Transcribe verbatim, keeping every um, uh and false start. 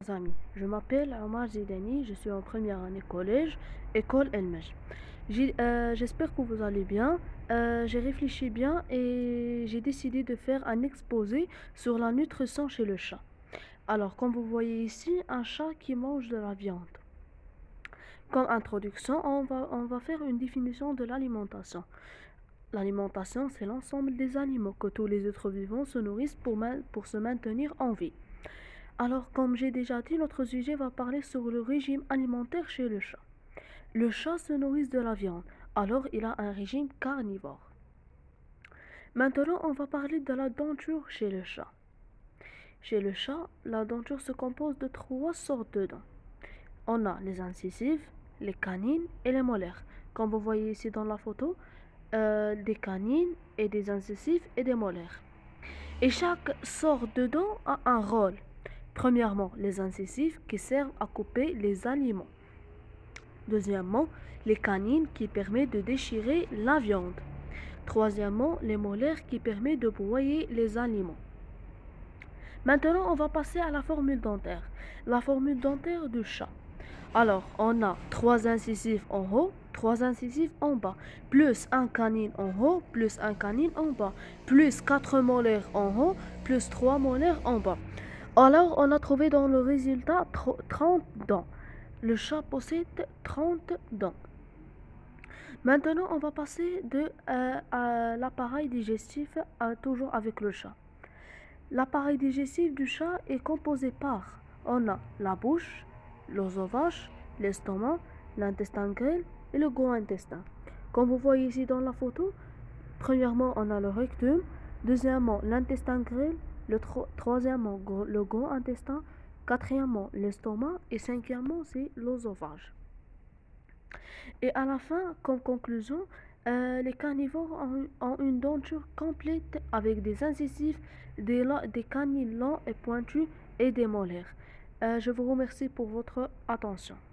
amis, je m'appelle Omar Zidani, je suis en première année collège, école El Mej. J'ai- euh, J'espère que vous allez bien. Euh, j'ai réfléchi bien et j'ai décidé de faire un exposé sur la nutrition chez le chat. Alors, comme vous voyez ici, un chat qui mange de la viande. Comme introduction, on va, on va faire une définition de l'alimentation. L'alimentation, c'est l'ensemble des animaux que tous les êtres vivants se nourrissent pour, ma- pour se maintenir en vie. Alors, comme j'ai déjà dit, notre sujet va parler sur le régime alimentaire chez le chat. Le chat se nourrit de la viande, alors il a un régime carnivore. Maintenant, on va parler de la denture chez le chat. Chez le chat, la denture se compose de trois sortes de dents. On a les incisives, les canines et les molaires. Comme vous voyez ici dans la photo, euh, des canines et des incisives et des molaires. Et chaque sorte de dent a un rôle. Premièrement, les incisives qui servent à couper les aliments. Deuxièmement, les canines qui permettent de déchirer la viande. Troisièmement, les molaires qui permettent de broyer les aliments. Maintenant, on va passer à la formule dentaire. La formule dentaire du chat. Alors, on a trois incisives en haut, trois incisives en bas, plus un canine en haut, plus un canine en bas, plus quatre molaires en haut, plus trois molaires en bas. Alors, on a trouvé dans le résultat trente dents. Le chat possède trente dents. Maintenant, on va passer de, euh, à l'appareil digestif, euh, toujours avec le chat. L'appareil digestif du chat est composé par, on a la bouche, l'œsophage, l'estomac, l'intestin grêle et le gros intestin. Comme vous voyez ici dans la photo, premièrement, on a le rectum, deuxièmement, l'intestin grêle, le tro- troisièmement, gros- le gros intestin, quatrièmement, l'estomac et cinquièmement, c'est l'œsophage. Et à la fin, comme conclusion, euh, les carnivores ont, ont une denture complète avec des incisives, des, la- des canines longs et pointus et des molaires. Euh, je vous remercie pour votre attention.